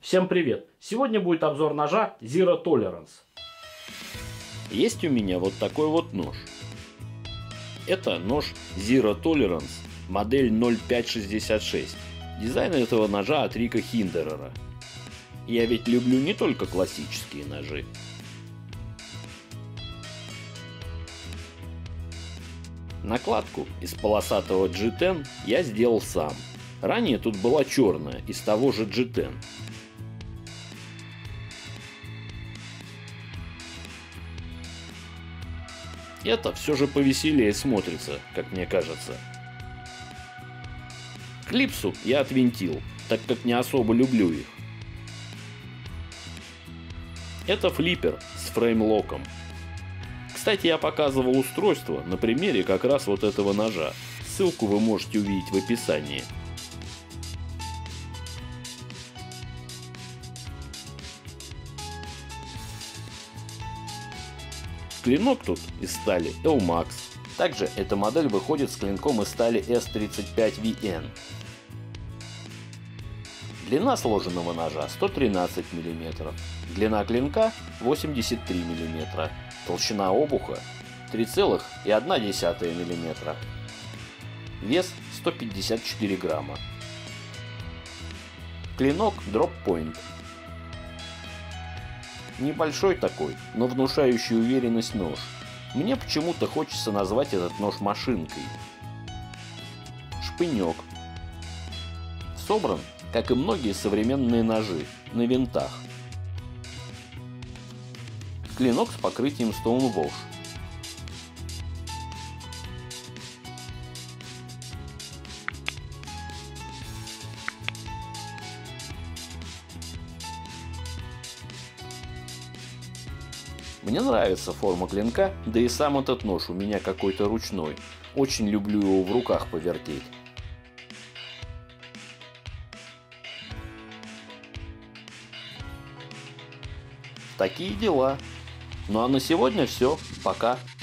Всем привет! Сегодня будет обзор ножа Zero Tolerance. Есть у меня вот такой вот нож. Это нож Zero Tolerance, модель 0566. Дизайн этого ножа от Рика Хиндерера. Я ведь люблю не только классические ножи. Накладку из полосатого G10 я сделал сам. Ранее тут была черная, из того же G10. Это все же повеселее смотрится, как мне кажется. Клипсу я отвинтил, так как не особо люблю их. Это флиппер с фреймлоком. Кстати, я показывал устройство на примере как раз вот этого ножа. Ссылку вы можете увидеть в описании. Клинок тут из стали Elmax. Также эта модель выходит с клинком из стали S35VN. Длина сложенного ножа 113 мм. Длина клинка 83 мм. Толщина обуха 3,1 мм. Вес 154 грамма. Клинок Drop Point. Небольшой такой, но внушающий уверенность нож. Мне почему-то хочется назвать этот нож машинкой. Шпынек. Собран, как и многие современные ножи, на винтах. Клинок с покрытием Stonewash. Мне нравится форма клинка, да и сам этот нож у меня какой-то ручной. Очень люблю его в руках повертеть. Такие дела. Ну а на сегодня все. Пока.